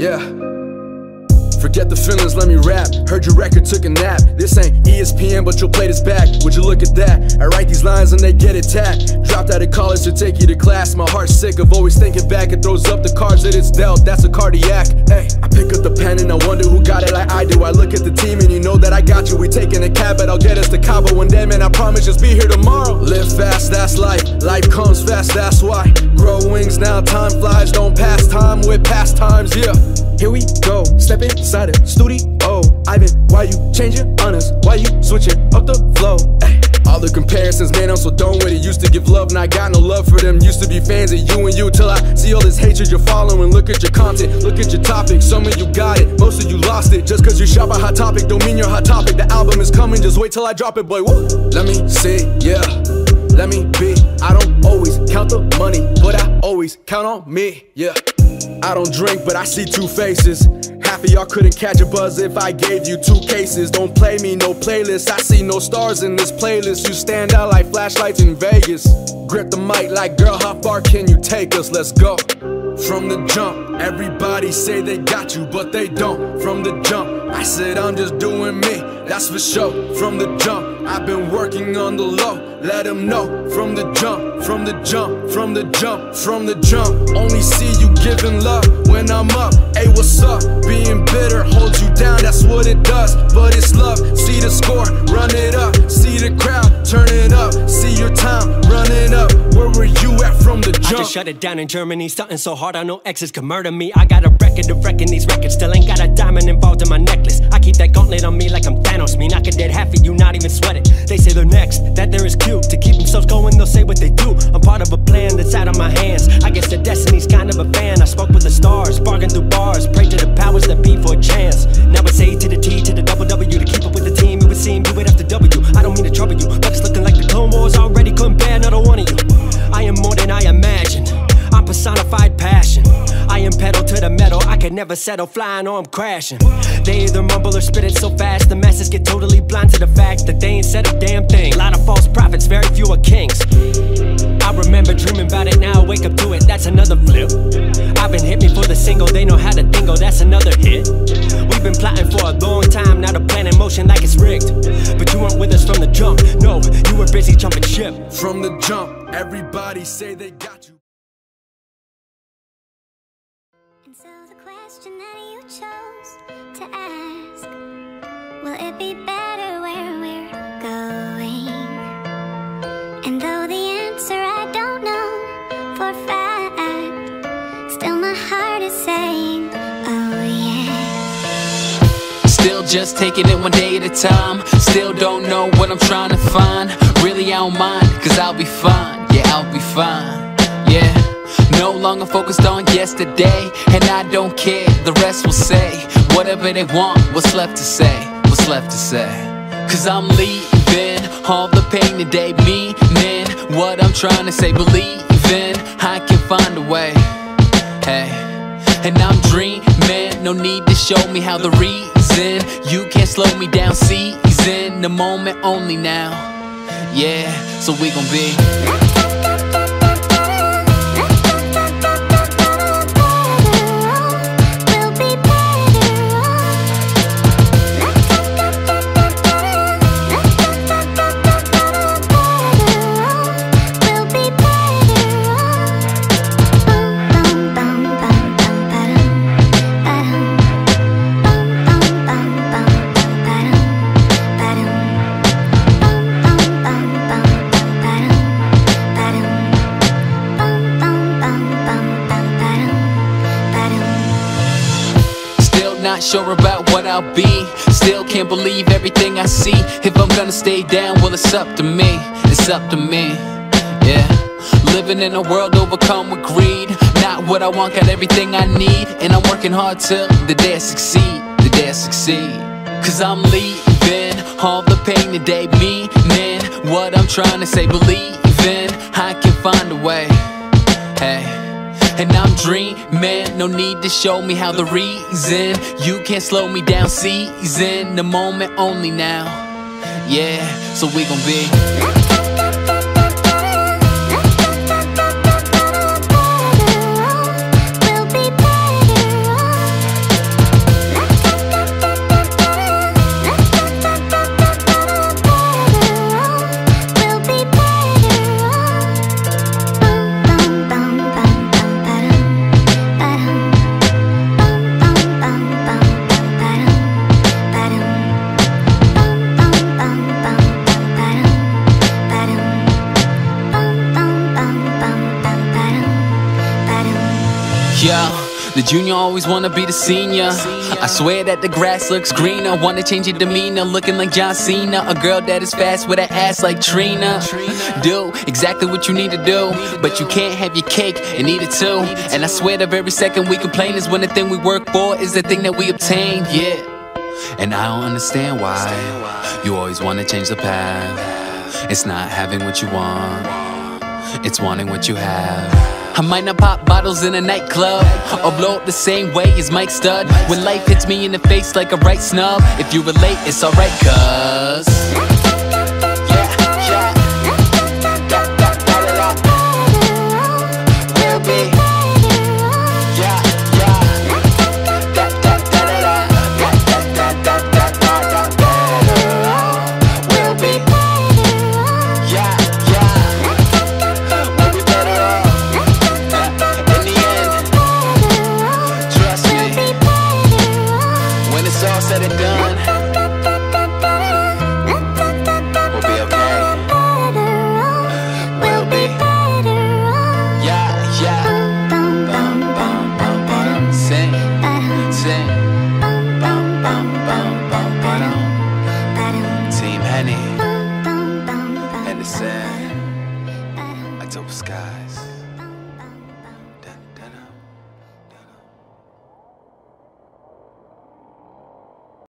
Yeah. Forget the feelings, let me rap. Heard your record took a nap. This ain't ESPN, but you'll play this back. Would you look at that? I write these lines and they get attacked. Dropped out of college to take you to class. My heart's sick of always thinking back. It throws up the cards that it's dealt, that's a cardiac. Hey, I pick up the pen and I wonder who got it like I do. I look at the team and you know that I got you. We taking a cab, but I'll get us to Cabo one day, man, I promise just be here tomorrow. Live fast, that's life. Life comes fast, that's why. Grow wings now, time flies. Don't pass time with pastimes, yeah. Here we go, step inside the studio. Ivan, why you changing on us? Why you switching up the flow? Ay. All the comparisons, man, I'm so done with it. Used to give love, and I got no love for them. Used to be fans of you and you, till I see all this hatred you're following. Look at your content, look at your topic. Some of you got it, most of you lost it. Just cause you shop a hot topic don't mean you're hot topic. The album is coming, just wait till I drop it, boy. Woo. Let me see, yeah. Let me be. I don't always count the money, but I always count on me, yeah. I don't drink, but I see two faces. Half of y'all couldn't catch a buzz if I gave you 2 cases. Don't play me, no playlist. I see no stars in this playlist. You stand out like flashlights in Vegas. Grip the mic like, girl, how far can you take us? Let's go. From the jump, everybody say they got you, but they don't. From the jump, I said I'm just doing me, that's for sure. From the jump, I've been working on the low. Let them know. From the jump, from the jump, from the jump, from the jump. Only see you giving love when I'm up. Hey, what's up? Being bitter holds you down, that's what it does. But it's love, see the score, run it up. See the crowd, turn it up. See your time, running up. Where were you at from the jump? I just shut it down in Germany, stunting so hard I know exes could murder me. I got a record of wrecking these records, still ain't got a diamond involved in my necklace. I keep that gauntlet on me like I'm Thanos. Me knock a dead half of you, not even sweat it. They say they're next, that there is cute. To keep themselves going, they'll say what they do. I'm part of a plan that's out of my hands. I guess the destiny's kind of a fan. I spoke with the stars, bargained through bars. Prayed to the powers that be for a chance. Now it's A to the T to the double W. To keep up with the team, it would seem you would have to W. I don't mean to trouble you, but it's looking like the Clone Wars already couldn't bear another one of you. I am more than I imagined. I'm personified passion. I am pedal to the metal. I can never settle, flying or I'm crashing. They either mumble or spit it so fast the masses get totally blind to the fact that they ain't said a damn thing. A lot of false prophets, very few are kings. I remember dreaming about it, now I wake up to it, that's another flip. I've been hit me for the single, they know how to dingo, that's another hit. We've been plotting for a long time, now the plan in motion like it's rigged. But you weren't with us from the jump, no, you were busy jumping ship. From the jump, everybody say they got you. And so the question that you chose to ask, will it be better where we're going? And though the answer I don't know for a fact, still my heart is saying, oh yeah. Still just taking it one day at a time. Still don't know what I'm trying to find. Really I don't mind, cause I'll be fine. Yeah, I'll be fine. Yeah. No longer focused on yesterday, and I don't care, the rest will say whatever they want, what's left to say, what's left to say. Cause I'm leaving all the pain today, meaning what I'm trying to say, believing I can find a way. Hey, and I'm dreaming, no need to show me how the reason you can't slow me down, season the moment only now. Yeah, so we gon' be not sure about what I'll be. Still can't believe everything I see. If I'm gonna stay down, well it's up to me. It's up to me, yeah. Living in a world overcome with greed. Not what I want, got everything I need. And I'm working hard till the day I succeed. The day I succeed. Cause I'm leaving all the pain today, meaning what I'm trying to say, believing I can find a way. Hey, and I'm dreaming, no need to show me how the reason you can't slow me down, season the moment only now. Yeah, so we gon' be The junior always wanna be the senior. I swear that the grass looks greener. Wanna change your demeanor, looking like John Cena. A girl that is fast with an ass like Trina. Do exactly what you need to do, but you can't have your cake and eat it too. And I swear the very second we complain is when the thing we work for is the thing that we obtain, yeah. And I don't understand why you always wanna change the path. It's not having what you want, it's wanting what you have. I might not pop bottles in a nightclub or blow up the same way as Mike Stud. When life hits me in the face like a right snub, if you relate, it's alright, cuz all said and done, we'll be okay. We'll be, yeah, yeah. Sing, sing. Team Henny, Henderson, October Skies.